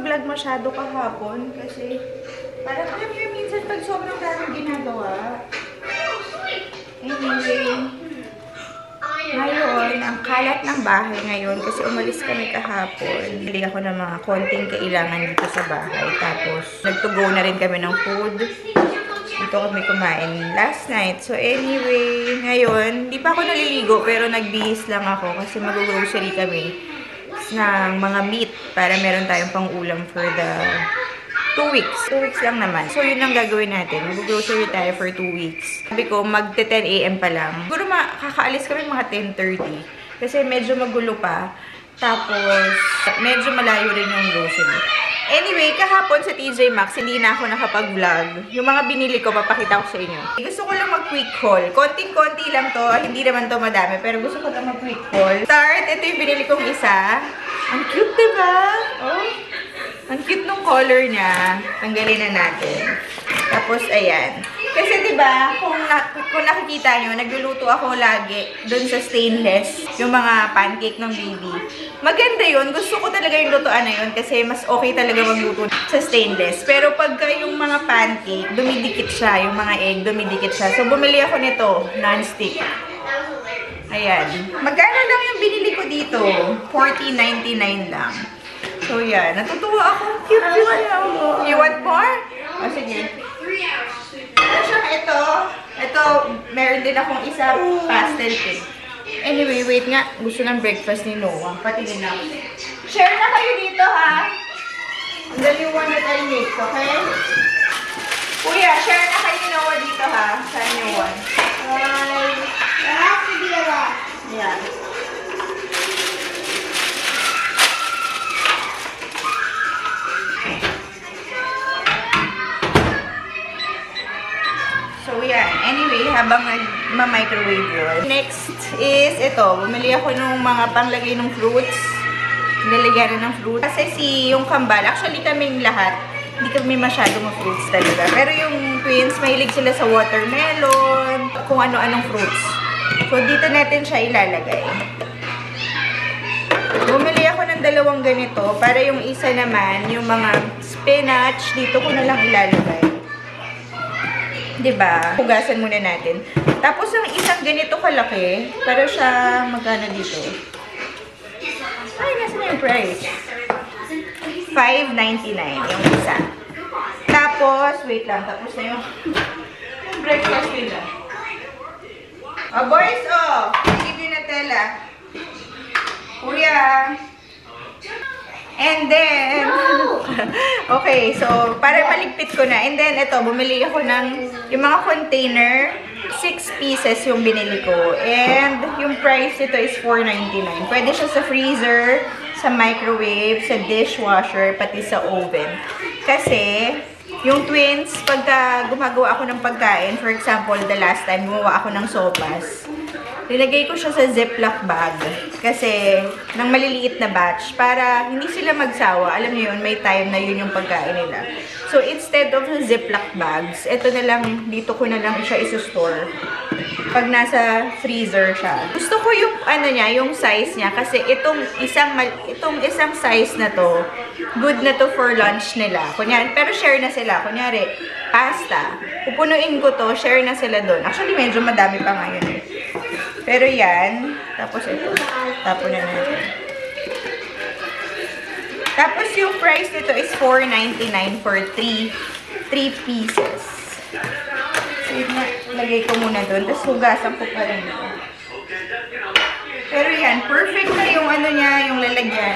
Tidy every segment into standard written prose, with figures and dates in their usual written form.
mag-vlog masyado kahapon kasi parang alam niyo minsan pag sobrang daming ginagawa. Anyway, ngayon, ang kalat ng bahay ngayon kasi umalis kami kahapon. Bili ako ng mga konting kailangan dito sa bahay. Tapos, nag-to-go na rin kami ng food. Dito kami kumain last night. So anyway, ngayon, di pa ako naliligo pero nagbihis lang ako kasi mag-grocery kami ng mga meat para meron tayong pang-ulam for the 2 weeks. 2 weeks lang naman. So, yun ang gagawin natin. Mag-grocery tayo for 2 weeks. Sabi ko, mag-10 AM pa lang. Siguro kakaalis kami mga 10:30. Kasi medyo magulo pa. Tapos, medyo malayo rin yung grocery. Anyway, kahapon sa TJ Maxx, hindi na ako nakapag-vlog. Yung mga binili ko, papakita ko sa inyo. Gusto ko lang mag-quick haul. Konting-konti lang to. Hindi naman to madami. Pero gusto ko lang mag-quick haul. Start, ito yung binili kong isa. Ang cute, diba? Oh. Ang cute nung color niya. Tanggalin na natin. Tapos, ayan. Kasi, diba, kung nakikita nyo, nagluluto ako lagi dun sa stainless. Yung mga pancake ng baby. Maganda yun. Gusto ko talaga yung lutuan na yun kasi mas okay talaga magluto sa stainless. Pero pagka yung mga pancake, dumidikit siya. Yung mga egg, dumidikit siya. So, bumili ako nito. Non-stick. Ayan. Magkano lang yung binili ko dito? $14.99 lang. So, yan. Natutuwa ako. Cute niya. You want more? O, sige. Ito, meron din akong isa pastel cake. Anyway, wait nga. Gusto ng breakfast ni Noah. Pati din ako. Share na kayo dito, ha? And then you want that I make, okay? Kuya, share na kayo ni Noah dito, ha? Sa new one. There has to be a lot. Yeah. So, yan. Anyway, habang nagma-microwave yun. Next is ito. Bumili ako ng mga panglagay ng fruits. Nilalagyan na ng fruits. Kasi yung kambal, actually kaming lahat, hindi kami masyado ma-fruits talaga. Pero yung twins, mahilig sila sa watermelon, kung ano-anong fruits. So, dito natin siya ilalagay. Bumili ako ng 2 ganito para yung isa naman, yung mga spinach, dito ko na lang ilalagay. Diba? Hugasan muna natin. Tapos, ang isang ganito kalaki, para siya magkano dito? Ay, nasa na yung price? $5.99 yung isa. Tapos, wait lang. Tapos na yung breakfast nila. Oh, boys, oh! Give you Nutella. Kuya! And then, okay, so, para maligpit ko na. And then, ito, bumili ako ng, yung mga container, 6 pieces yung binili ko. And, yung price nito is $4.99. Pwede siya sa freezer, sa microwave, sa dishwasher, pati sa oven. Kasi, yung twins, pagka gumagawa ako ng pagkain, for example, the last time, gumawa ako ng sopas, nilagay ko siya sa Ziploc bag. Kasi, ng maliliit na batch, para hindi sila magsawa. Alam niyo yun, may time na yun yung pagkain nila. So, instead of Ziploc bags, ito na lang, dito ko na lang siya isa-store. Pag nasa freezer siya. Gusto ko yung, ano niya, yung size niya. Kasi itong isang size na to, good na to for lunch nila. Kunyari, pero share na sila. Kunyari, pasta. Pupunuin ko to, share na sila doon. Actually, medyo madami pa ngayon eh. Pero yan. Tapos ito. Tapos na natin. Tapos yung price nito is $4.99 for 3 pieces. So, yun na. Lagay ko muna doon. Tapos hugasan ko pa rin ito. Pero yan. Perfect na yung ano niya, yung lalagyan.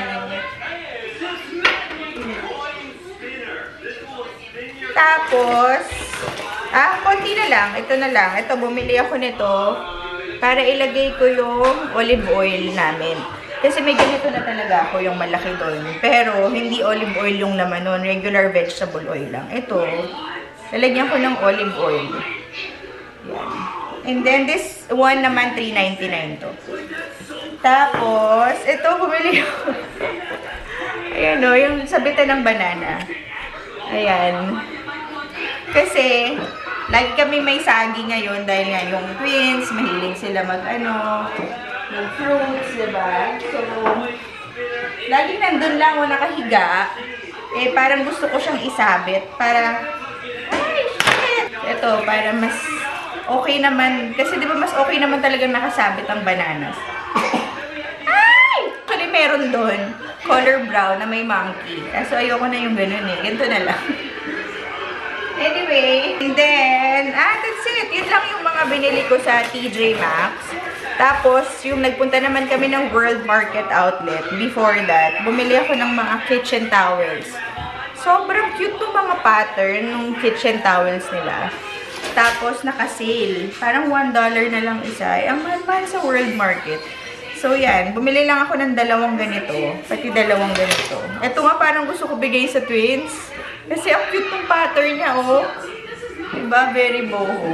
Tapos, konti na lang. Ito na lang. Ito, bumili ako nito para ilagay ko yung olive oil namin. Kasi may ganito na talaga ako yung malaki doon. Pero, hindi olive oil yung laman nun. Regular vegetable oil lang. Ito, lalagyan ko ng olive oil. Yan. And then, this one naman, $3.99 to. Tapos, ito, bumili ako. Ayan o, yung sabitan ng banana. Ayan. Kasi, lagi kami may sagi ngayon dahil nga yung twins, mahilig sila yung fruits, diba? So, lagi nandun lang o nakahiga. Eh, parang gusto ko siyang isabit para, ay, shit! Ito, para mas okay naman. Kasi di ba mas okay naman talaga nakasabit ang bananas. Ay! Actually, meron doon. Color brown na may monkey. So, ayoko na yung ganun eh. Ganito na lang. Anyway, and then, that's it. Yun lang yung mga binili ko sa TJ Maxx. Tapos, yung nagpunta naman kami ng World Market Outlet. Before that, bumili ako ng mga kitchen towels. Sobrang cute to mga pattern ng kitchen towels nila. Tapos, naka-sale. Parang $1 na lang isa. Ang mahal-mahal sa World Market. So, yan. Bumili lang ako ng dalawang ganito. Pati dalawang ganito. Ito nga parang gusto ko bigay sa twins. Kasi ang cute ng pattern niya, oh. Diba? Very boho.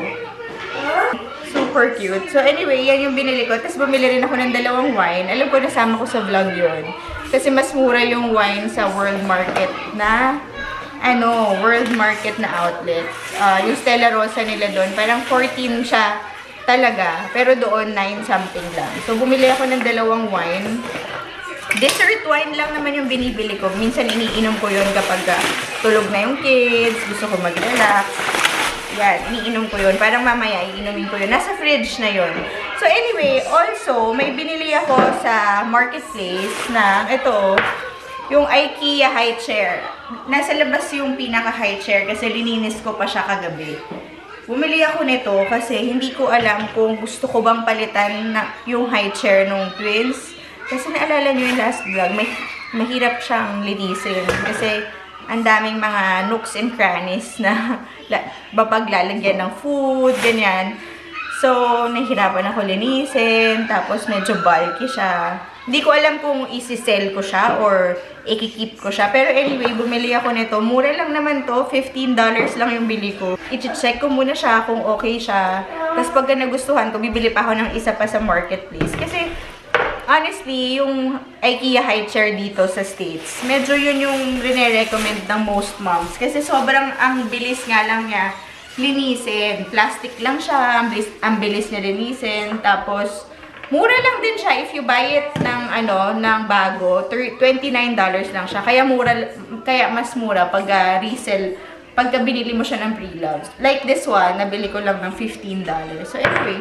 Super cute. So, anyway, yan yung binili ko. Tapos, bumili rin ako ng dalawang wine. Alam ko, nasama ko sa vlog yun. Kasi mas mura yung wine sa World Market na, World Market na outlet. Yung Stella Rosa nila doon, parang 14 siya talaga. Pero doon, 9 something lang. So, bumili ako ng dalawang wine. Dessert wine lang naman yung binibili ko. Minsan iniinom ko yun kapag tulog na yung kids, gusto ko mag-relax. Yan, iniinom ko yun. Parang mamaya, iinumin ko yun. Nasa fridge na yun. So anyway, also, may binili ako sa marketplace na ito, yung IKEA high chair. Nasa labas yung pinaka high chair kasi lininis ko pa siya kagabi. Bumili ako nito kasi hindi ko alam kung gusto ko bang palitan na yung high chair nung twins. Kasi naalala nyo yung last vlog, mahirap siyang linisin. Kasi ang daming mga nooks and crannies na mapaglalagyan ng food, ganyan. So, nahihirapan ako linisin. Tapos, medyo bulky siya. Hindi ko alam kung isi-sell ko siya or ikikip ko siya. Pero anyway, bumili ako nito. Mura lang naman to. $15 lang yung bili ko. I-check ko muna siya kung okay siya. Tapos, pagka nagustuhan ko, bibili pa ako ng isa pa sa marketplace. Kasi, honestly, yung IKEA high chair dito sa States, medyo yun yung rene-recommend ng most moms. Kasi sobrang ang bilis nga lang niya linisin. Plastic lang siya, ang bilis niya linisin. Tapos, mura lang din siya if you buy it ng bago. $29 lang siya. Kaya mas mura pag resell, pagka binili mo siya ng pre-loved. Like this one, nabili ko lang ng $15. So anyway,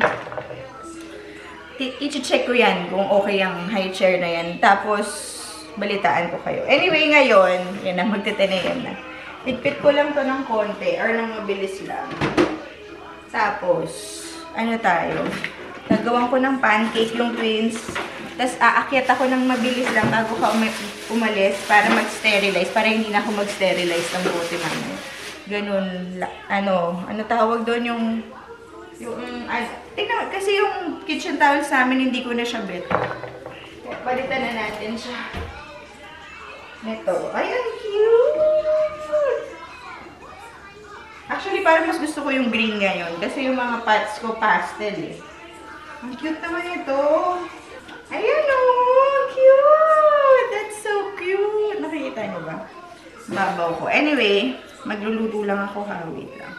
i-check ko yan kung okay ang high chair na yan. Tapos, balitaan ko kayo. Anyway, ngayon, yan na, magtiteneyan na. Pitpit ko lang to ng konti or ng mabilis lang. Tapos, tayo? Nagawan ko ng pancake yung twins. Tapos, aakyat ako ng mabilis lang bago ka umalis para mag-sterilize. Para hindi na ako mag-sterilize ng bote namin. Ganun, ano tawag doon tingnan, kasi yung kitchen towels namin, hindi ko na siya bet. Palitan na natin siya. Ito. Ay, ang cute! Actually, parang mas gusto ko yung green ngayon. Kasi yung mga pots ko, pastel eh. Ang cute naman ito. Ayan o! Cute! That's so cute! Nakikita niyo ba? Babaw ko. Anyway, magluluto lang ako. Wait lang.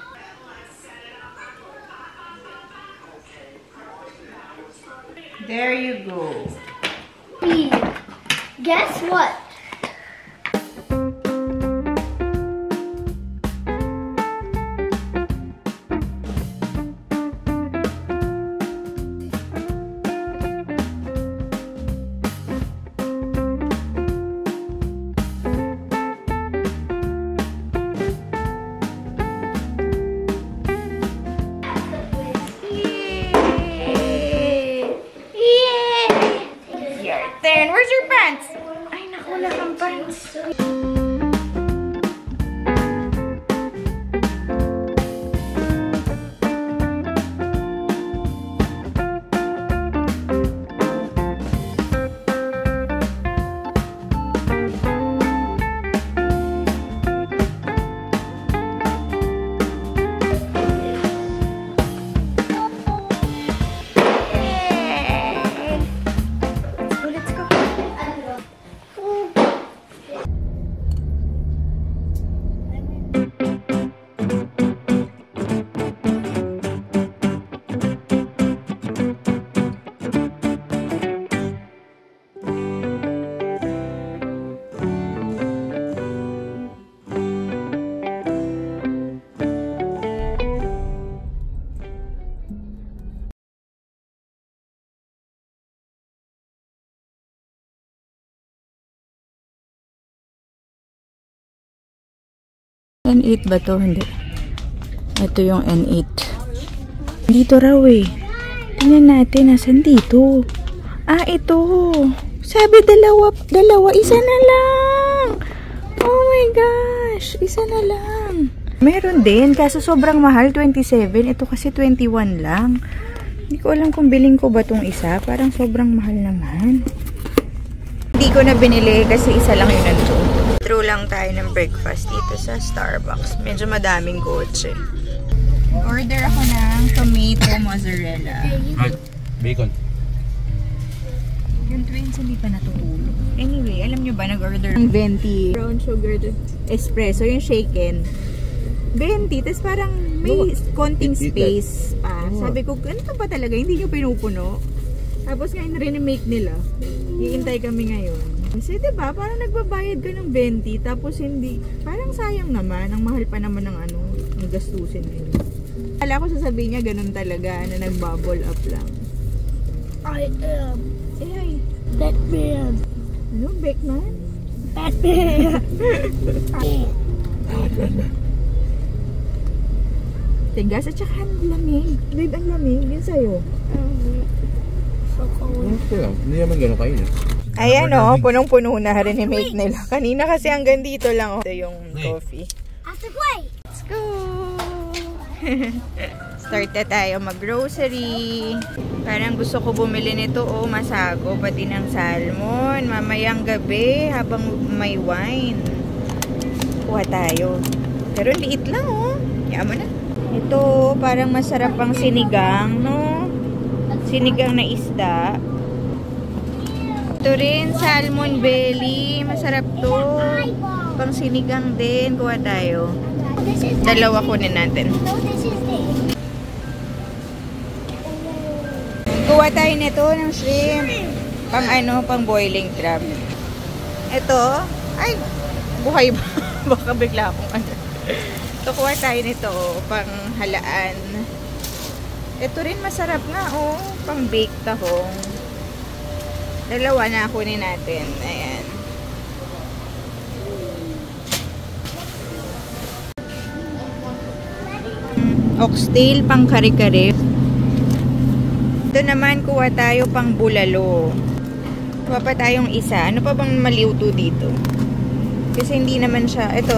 There you go. Guess what? Where's your pants? Ay, naku, wala kang pants. N8 ba to? Hindi. Ito yung N8. Dito raw eh. Tingnan natin. Nasaan dito? Ah, ito. Sabi dalawa. Isa na lang. Oh my gosh. Isa na lang. Meron din. Kaso sobrang mahal. 27. Ito kasi 21 lang. Hindi ko alam kung biling ko ba tong isa. Parang sobrang mahal naman. Hindi ko na binili kasi isa lang yun nandun. True lang tayo ng breakfast dito sa Starbucks. Medyo madaming kotse. Order ako ng tomato mozzarella. Ay, bacon. Yung twins hindi pa natutulog. Anyway, alam nyo ba, nag-order ng 20 brown sugar espresso, yung shaken. 20, tapos parang may konting space pa. Sabi ko, ano to ba talaga? Hindi nyo pinupuno. Tapos ngayon remake nila. Iintay kami ngayon. Kasi diba, parang nagbabayad ka ng 20, tapos hindi, parang sayang naman. Ang mahal pa naman ng ano, ng gastusin nila. Kala ko sasabihin niya ganun talaga, na nag-bubble up lang. I am Say hi. Batman. Ano? Beckman? Batman. Tigas at saka ang lamig. Babe, ang lamig. Yun sa'yo. So cold. Hindi naman gano'n kainin. Ayan o, punong-puno na rin ni mate nila. Kanina kasi hanggang dito lang. Ito yung coffee. After play. Let's go! Start na tayo mag-grocery. Parang gusto ko bumili nito o masago, pati ng salmon. Mamayang gabi habang may wine. Kuha tayo. Pero liit lang oh. Kaya mo na. Ito parang masarap pang sinigang, no? Sinigang na isda. Ito rin, salmon belly. Masarap to. Pang sinigang din. Kuha tayo. Dalawa kunin natin. No, this is the. Kuha tayo nito ng shrimp. Pang ano, pang boiling crab. Ito, ay, buhay ba? Baka bigla akong ano. Ito, kuha tayo nito, pang halaan. Ito rin masarap nga, oh. Pang baked tahong. Dalawa na kunin natin. Ayan. Oxtail, pang kare-kare. Ito naman, kuha tayo pang bulalo. Kuha pa tayong isa. Ano pa bang maliuto dito? Kasi hindi naman siya. Ito.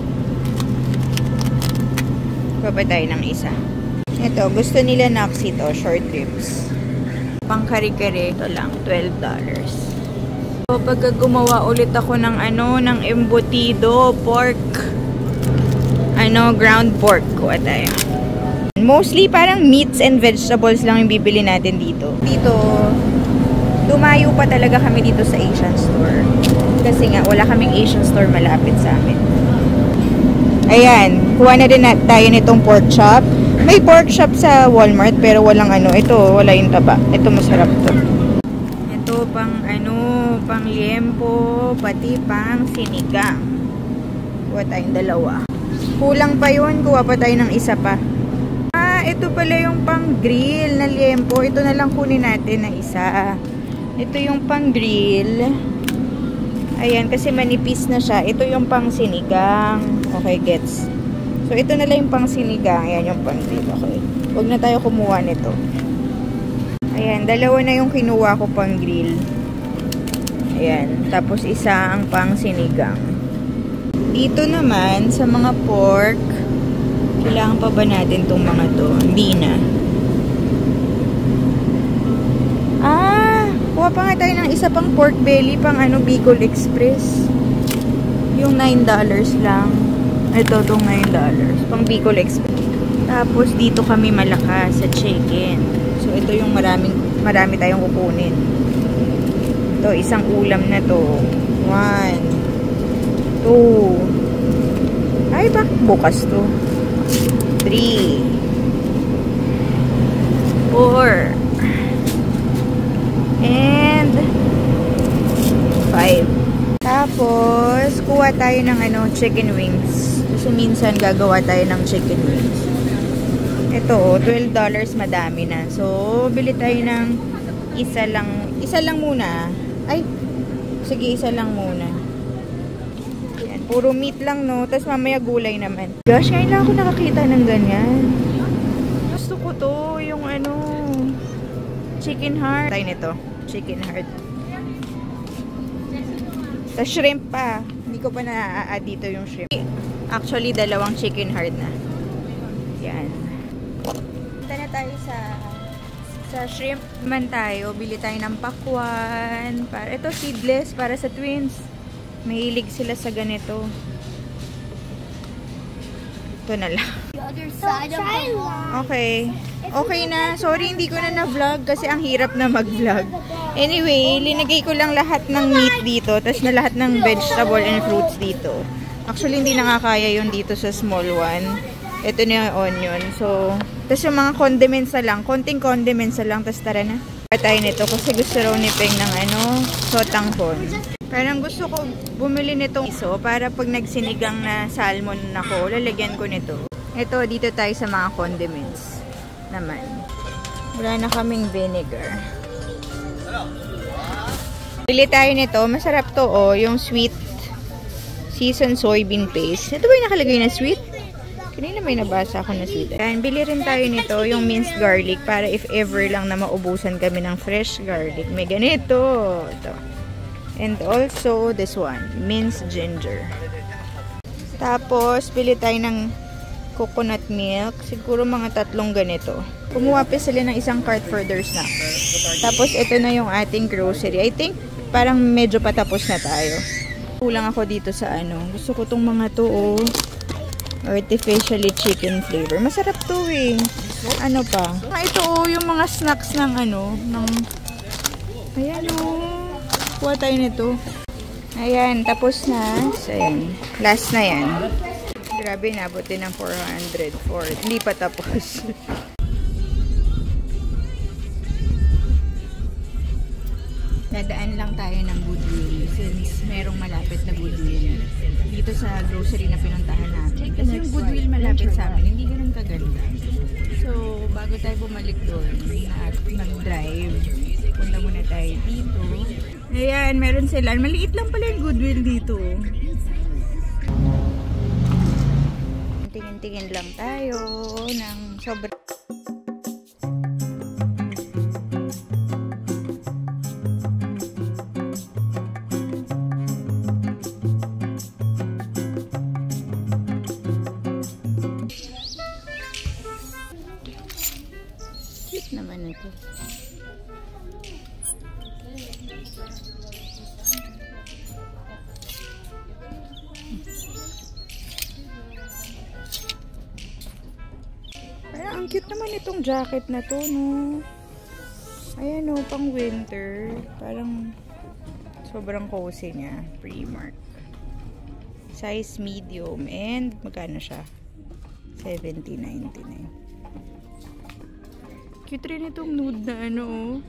Kuha pa tayo ng isa. Ito, gusto nila Noxy to. Short ribs. Pang kare-kare. Ito lang, $12. So, pagka gumawa ulit ako ng ano, ng embutido, pork. Ano, ground pork. Kuha tayo. Mostly parang meats and vegetables lang yung bibili natin dito. Dito, lumayo pa talaga kami dito sa Asian store. Kasi nga, wala kaming Asian store malapit sa amin. Ayan, kuha na din tayo nitong pork chop. May pork chop sa Walmart pero walang ano. Ito, wala yung taba. Ito, masarap to. Ito, pang ano, pang liempo, pati pang sinigang. Kuha tayong dalawa. Kulang pa yun, kuha pa tayo ng isa pa. Ito pala yung pang grill na liempo. Ito na lang kunin natin na isa. Ito yung pang grill. Ayan, kasi manipis na siya. Ito yung pang sinigang. Okay, gets. So, ito na lang yung pang sinigang. Ayan yung pang grill. Okay. Huwag na tayo kumuha nito. Ayan, dalawa na yung kinuha ko pang grill. Ayan. Tapos, isa ang pang sinigang. Dito naman, sa mga pork, kailangan pa ba natin itong mga to? Hindi na. Kuha pa nga tayo ng isa pang pork belly, pang ano, Bicol Express. Yung $9 lang. Ito, itong $9. Pang Bicol Express. Tapos, dito kami malakas sa chicken. So, ito yung marami tayong kukunin. Ito, isang ulam na to. 1, 2. Ay, bakit bukas to? 3, 4, and 5. Tapos, kuha tayo ng ano, chicken wings. Kasi minsan gagawa tayo ng chicken wings. Ito, $12, madami na. So, bili tayo ng isa lang muna. Ay, sige, isa lang muna. Yan. Puro meat lang, no? Tapos mamaya gulay naman. Gosh, ngayon lang ako nakakita ng ganyan. Gusto ko to, yung ano, chicken heart. Tayo nito, chicken heart. Tapos shrimp pa. Hindi ko pa na-add dito yung shrimp. Actually, dalawang chicken heart na. Yan. Punta na tayo sa shrimp man tayo. Bili tayo ng pakwan. Ito seedless para sa twins. Mahilig sila sa ganito. Ito na lang. The other side of the wall. Okay. Okay na. Sorry, hindi ko na na-vlog kasi ang hirap na mag-vlog. Anyway, linagay ko lang lahat ng meat dito. Tapos na lahat ng vegetable and fruits dito. Actually, hindi nakakaya yun dito sa small one. Ito na yung onion. So, tapos yung mga condiments na lang. Konting condiments na lang. Tapos tara na. Patay nito kasi gusto raw ni Peng ng sotangpon. Parang gusto ko bumili nitong iso para pag nagsinigang na salmon ako, lalagyan ko nito. Ito, dito tayo sa mga condiments naman. Wala na kaming vinegar. Bili tayo nito. Masarap to, oh. Yung sweet seasoned soybean paste. Ito ba yung nakalagay na sweet? Kanina may nabasa ako na sweet. Ayan, bili rin tayo nito, yung minced garlic, para if ever lang na maubusan kami ng fresh garlic. May ganito. Ito. And also, this one, minced ginger. Tapos, bili tayo ng coconut milk. Siguro mga 3 ganito. Kumuha pa sila ng isang cart for their snacks. Tapos, ito na yung ating grocery. I think, parang medyo patapos na tayo. Kulang ako dito sa Gusto ko tong mga to, oh. Artificially chicken flavor. Masarap to, eh. Ano pa? Ito, oh, yung mga snacks ng ayan, oh. Kuha tayo nito. Ayan, tapos na. So, ayan. Last na yan. Grabe, nabot din ng 400 for hindi pa tapos. Dadaan lang tayo ng Goodwill since merong malapit na Goodwill dito sa grocery na pinuntahan natin. Kasi yung Goodwill malapit sa amin, hindi ganun kaganda. So, bago tayo bumalik doon at mag-drive, punta muna tayo dito. Ayan, meron sila. Maliit lang pala yung Goodwill dito. Tingin-tingin lang tayo ng sobrang... Cute naman ito. Parang ang cute naman itong jacket na to, no? Ayan, no, pang winter. Parang sobrang cozy niya. Primark. Size medium. And magkano siya? $17.99. Cute rin itong nude na oh.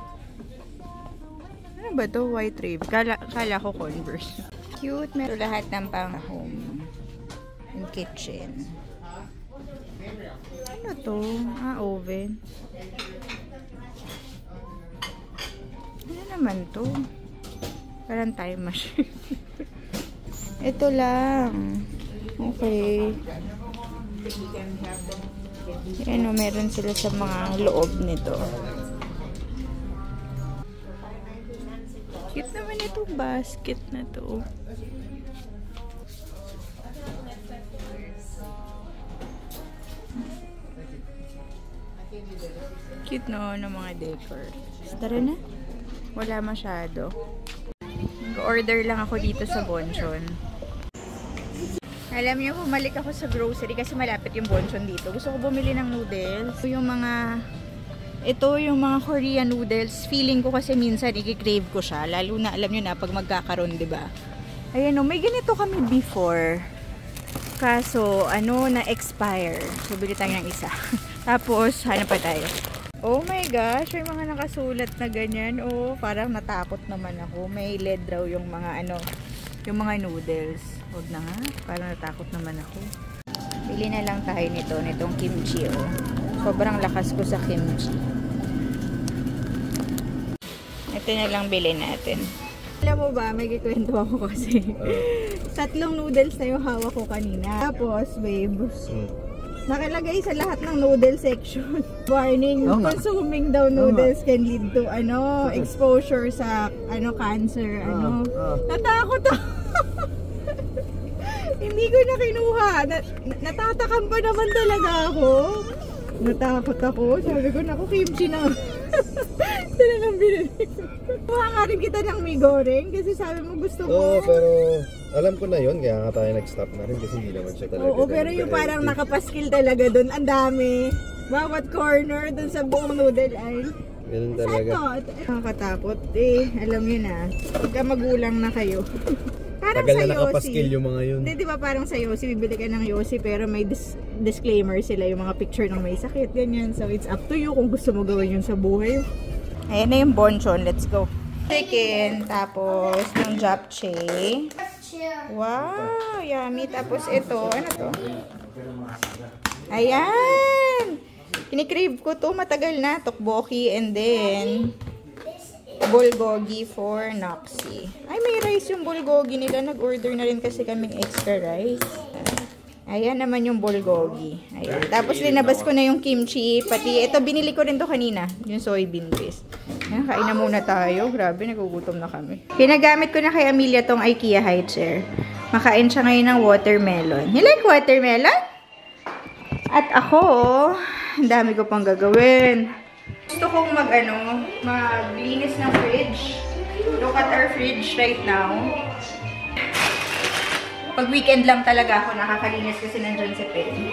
Ano ba to? White rave. Kala ko Converse. Cute. Meron lahat ng pang home and kitchen. Ano to? Oven. Ano naman to? Parang time machine. Ito lang. Okay. Ano, meron sila sa mga loob nito. Cute naman itong basket na to. Cute, no, ng mga decor. Tara na. Wala masyado. Nag-order lang ako dito sa Bonchon. Alam niyo, bumalik ako sa grocery kasi malapit yung Bonchon dito. Gusto ko bumili ng noodles. Ito yung mga Korean noodles. Feeling ko kasi minsan i-crave ko siya. Lalo na, alam niyo na, pag magkakaroon, diba? Ayan o, may ganito kami before. Kaso, na-expire. So, bili tayo ng isa. Tapos, hanap pa tayo. Oh my gosh, may mga nakasulat na ganyan. Oh, parang natakot naman ako. May LED raw yung mga yung mga noodles. Huwag na nga, parang natakot naman ako. Bili na lang tayo nitong kimchi, oh. Sobrang lakas ko sa kimchi. Ito na lang bilhin natin. Alam mo ba, may kikwento ako kasi 3 noodles na yung hawak ko kanina. Tapos, babe, nakalagay sa lahat ng noodle section. Warning, consuming daw noodles can lead to exposure sa cancer. Natakot ako. Hindi ko na kinuha. Natatakam pa naman talaga ako. Natakot ako. Sabi ko, naku, kimchi na. Talagang binili ko. Kuha nga rin kita ng mi goreng kasi sabi mo gusto ko. Oo, pero alam ko na yun. Kaya nga tayo nag-stop na rin kasi hindi naman siya talaga. Oo, pero yung parang nakapaskil talaga doon. Ang dami. Bawat corner doon sa buong noodle aisle. Ganun talaga. Nakakatakot. Alam nyo na. Pagka magulang na kayo. Parang tagal sa na nakapaskil Yossi. yung mga yun. Hindi, di ba parang sa Yossi, bibili ka ng Yossi pero may disclaimer sila, yung mga picture ng may sakit, ganyan. So it's up to you kung gusto mo gawin yun sa buhay. Ayan na yung bonchon, let's go. Chicken, tapos yung japchae. Wow, yummy. Tapos ito, ano to? Ayan! Kinikrave ko to, matagal na. Tteokbokki and then bulgogi for Noxy. Ay, may rice yung bulgogi nila. Nag-order na rin kasi kaming extra rice. Ayan naman yung bulgogi. Ayan. Tapos linabas ko na yung kimchi. Pati ito, binili ko rin to kanina. Yung soybean paste. Ayan, kain na muna tayo. Grabe, nagugutom na kami. Pinagamit ko na kay Amelia tong IKEA high chair. Makain siya ngayon ng watermelon. You like watermelon? At ako, ang dami ko pang gagawin. Gusto kong maglinis ng fridge. Look at our fridge right now. Pag weekend lang talaga ako nakakalinis kasi nandyan si Pen.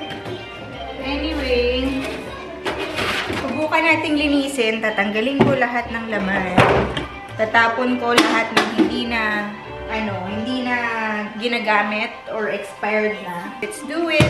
Anyway, subukan nating linisin. Tatanggalin ko lahat ng laman. Tatapon ko lahat ng hindi na ginagamit or expired na. Let's do it!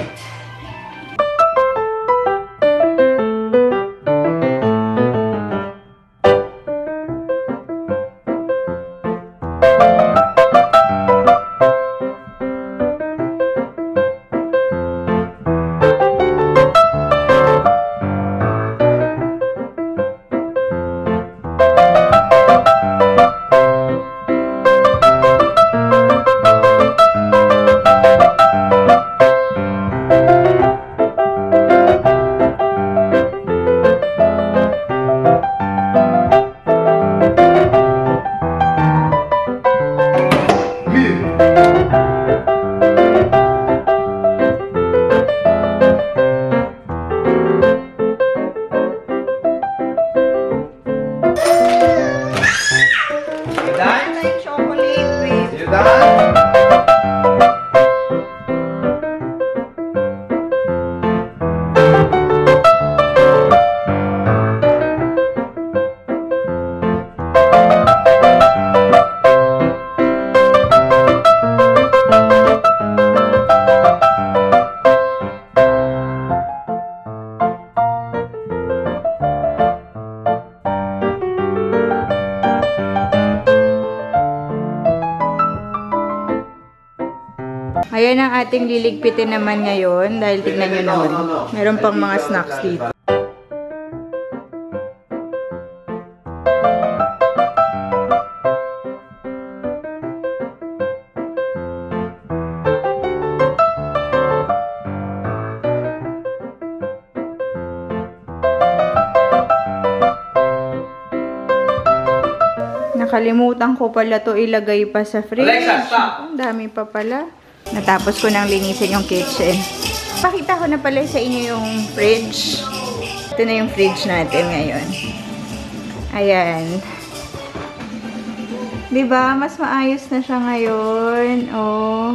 Ayan ang ating liligpitin naman ngayon dahil tignan nyo naman. Meron pang mga snacks dito. Nakalimutan ko pala to ilagay pa sa fridge. Alexa, stop! Ang dami pa pala. Natapos ko nang linisin yung kitchen. Pakita ko na pala sa inyo yung fridge. Ito na yung fridge natin ngayon. Ayan. Diba? Mas maayos na siya ngayon. Oh.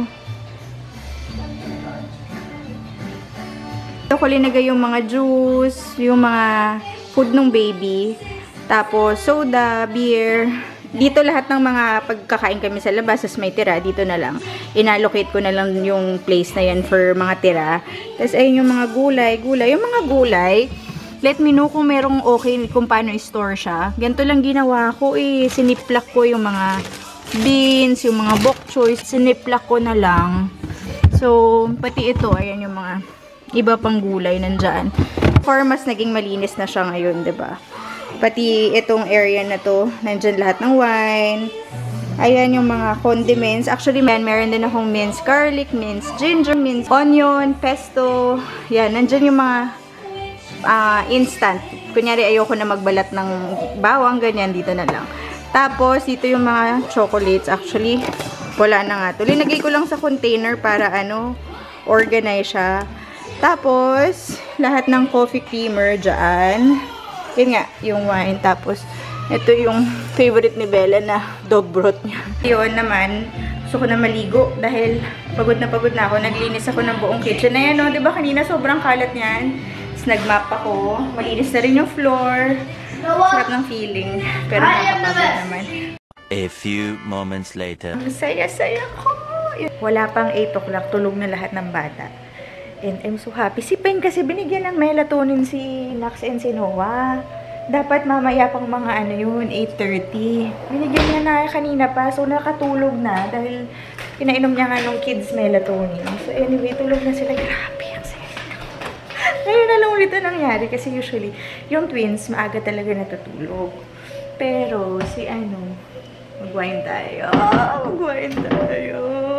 Ito ko linagay yung mga juice, yung mga food ng baby. Tapos soda, beer. Dito lahat ng mga pagkakain kami sa labas, as may tira, dito na lang. Inallocate ko na lang yung place na yan for mga tira. Tapos ayun yung mga gulay. Yung mga gulay, let me know kung merong okay kung paano i-store siya. Ganito lang ginawa ko eh. Siniplak ko yung mga beans, yung mga bok choy. Siniplak ko na lang. So, pati ito, ayan yung mga iba pang gulay nandyan. For mas naging malinis na siya ngayon, diba? Pati itong area na to, nandyan lahat ng wine, Ayan yung mga condiments. Actually, meron din akong minced garlic, minced ginger, minced onion, pesto. Yan, nandyan yung mga instant. Kunyari, ayoko na magbalat ng bawang, ganyan, dito na lang. Tapos, dito yung mga chocolates. Actually, wala na nga to. Linagay ko lang sa container para, organize siya. Tapos, lahat ng coffee creamer dyan. Yun nga, yung wine. Tapos, ito yung favorite ni Bella na dog broth niya. Yun naman, gusto ko na maligo dahil pagod na ako. Naglinis ako ng buong kitchen. Ayan o, diba kanina sobrang kalat niyan. Tapos nagmap ako. Malinis na rin yung floor. Sarap ng feeling. Pero nakakapagod naman. A few moments later. Ang saya-saya ko. Wala pang 8 o'clock. Tulog na lahat ng bata. And I'm so happy. Si Pen kasi binigyan ng melatonin si Nax and si Noah. Dapat mamaya pang mga 8:30. Binigyan niya na kanina pa. So, nakatulog na. Dahil pinainom niya nga nung kids melatonin. So, anyway, tulog na sila. Grabe, ang saya. Ngayon na lang ulit na nangyari. Kasi usually, yung twins, maaga talaga natutulog. Pero, si mag-wine tayo. Mag-wine tayo.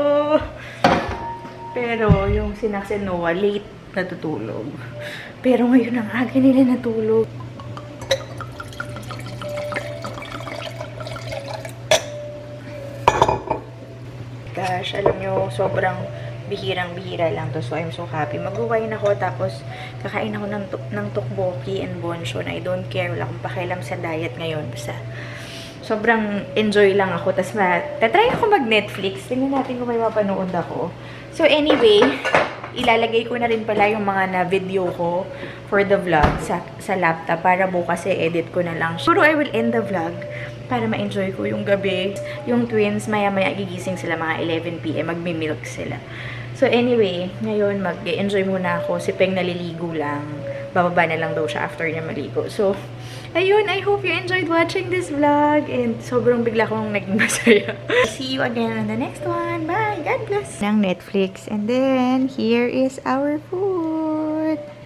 Pero, yung si Nax and Noah, late natutulog. Pero ngayon ang aga nila natulog. Gosh, alam nyo, sobrang bihirang-bihira lang to. So, I'm so happy. Mag-wine ako, tapos kakain ako ng tteokbokki and bonchon. I don't care. Wala akong pakialam sa diet ngayon. Basta, sobrang enjoy lang ako. Tapos, tatry ako mag-Netflix. Tingnan natin kung may mapanood ako. So, anyway, ilalagay ko na rin pala yung mga na-video ko for the vlog sa laptop para bukas edit ko na lang. Siguro I will end the vlog para ma-enjoy ko yung gabi. Yung twins, maya-maya gigising sila mga 11 PM. Magmi-milk sila. So, anyway, ngayon mag-enjoy muna ako. Si Peng naliligo lang. Bababa na lang daw siya after niya maligo. So, ayun, I hope you enjoyed watching this vlog. And sobrang bigla kong naging masaya. See you again on the next one. Bye! God bless! Ng Netflix. And then, here is our food.